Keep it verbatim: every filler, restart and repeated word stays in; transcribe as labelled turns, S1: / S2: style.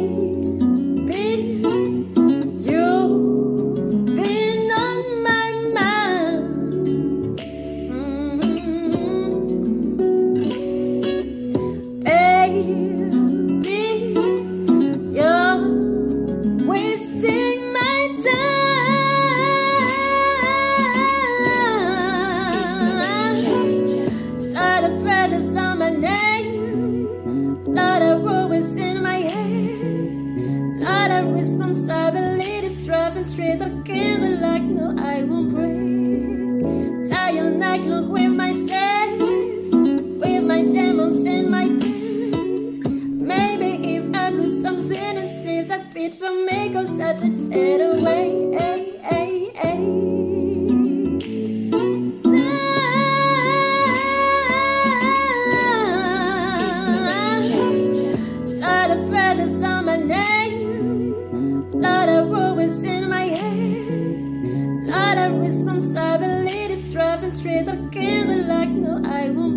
S1: Trace of candle like no, I won't break. Tired night, look with myself, with my demons and my pain. Maybe if I lose something and sleep, that bitch will make us such and fade away. Ay, ay, ay. Lot of pressures on my name, lot of worries in my head, lot of responsibilities, driving trees of candle like no, I won't